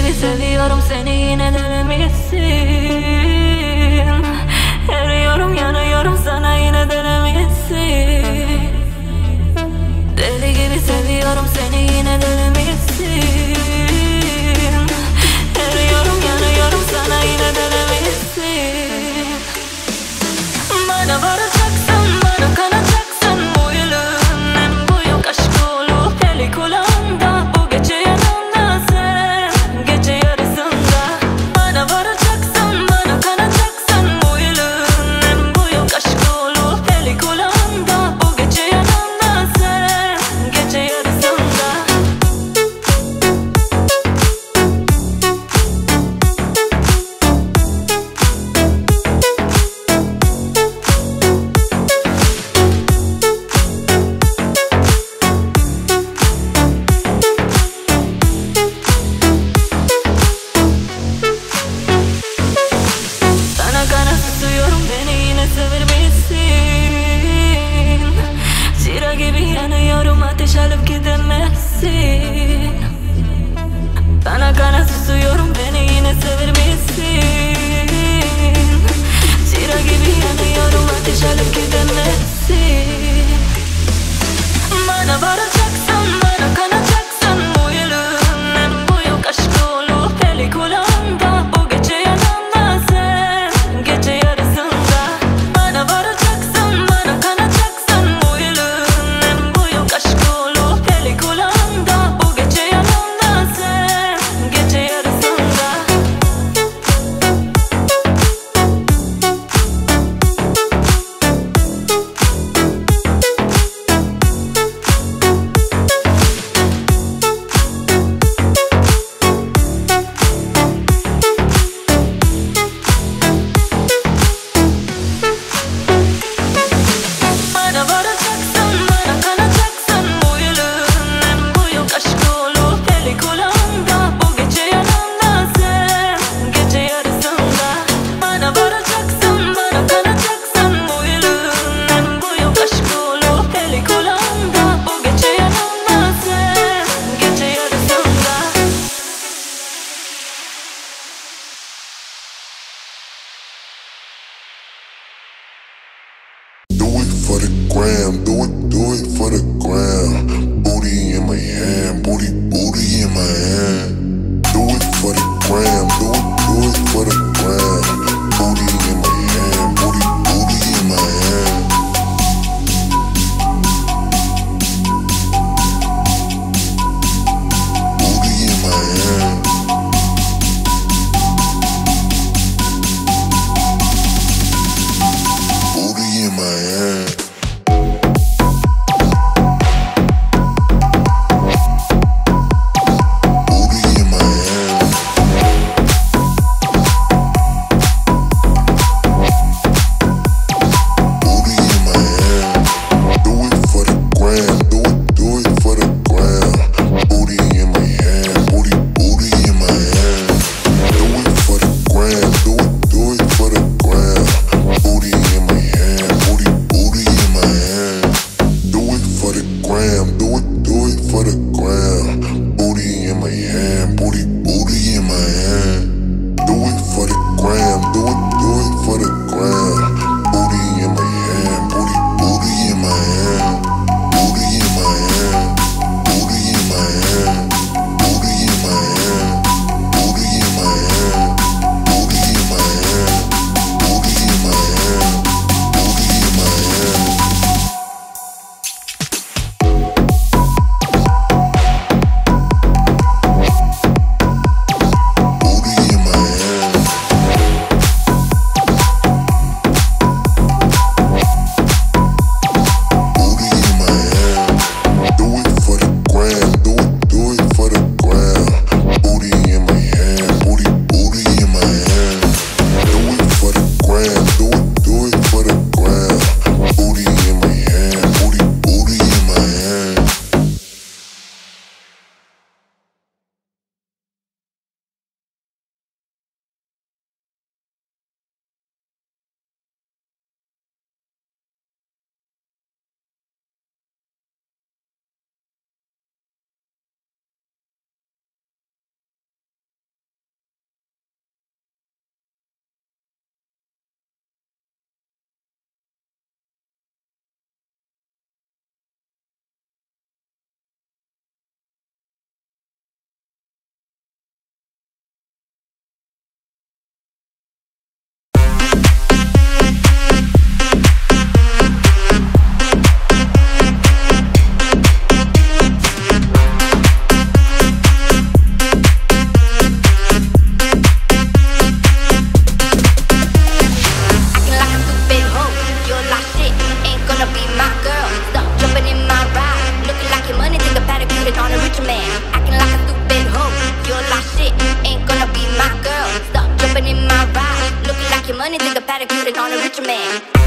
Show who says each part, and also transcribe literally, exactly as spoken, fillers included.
Speaker 1: gibi seviyorum seni, yine de misin? Eriyorum yanıyorum sana, yine de misin? Deli gibi seviyorum seni, yine de misin? Eriyorum yanıyorum sana, yine de misin? Bana varacaksın, bana kanacaksın, bu yılın en büyük aşk olup pelikulanda. Bu gece yanımda sen, gece yarısında. Bana varacaksın, bana kanacaksın, bu yılın en büyük aşk olup pelikulanda. Bu gece yanımda sen, gece yarısında. Sana kanat tutuyorum, beni yine sever misin? Zira gibi yanıyorum, ateş alıp gidemezsin. Sana kanat tutuyorum, beni yine sever misin? Zira gibi yanıyorum, ateş alıp gidemezsin. Bana varacaksın, bana kanacaksın, bu yılın en büyük aşk olup pelikulanda. Bu gece yanımda sen, gece yarısında. Bana varacaksın, bana kanacaksın, bu yılın en büyük aşk olup pelikulanda. Bu gece yanımda sen, gece yarısında. Bana varacaksın, bana kanacaksın, bu yılın en büyük aşk olup pelikulanda. Bu gece yanımda sen, gece yarısında. Bana varacaksın, bana kanacaksın, bu yılın en büyük aşk olup pelikulanda. Bu gece yanımda sen, gece yarısında.
Speaker 2: Do it for the gram, do it, do it for the gram. Booty in my hand, booty, booty in my hand. Do it for the gram, do it, do it for the gram. Booty in my hand, booty, booty in my hand. Booty in my hand. Booty in my hand. Booty in my hand.
Speaker 3: tryna reach a man.